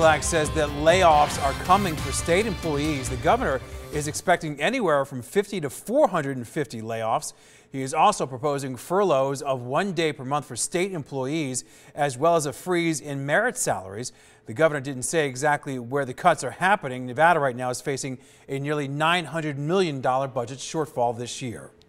Sisolak says that layoffs are coming for state employees. The governor is expecting anywhere from 50 to 450 layoffs. He is also proposing furloughs of 1 day per month for state employees, as well as a freeze in merit salaries. The governor didn't say exactly where the cuts are happening. Nevada right now is facing a nearly $900 million budget shortfall this year.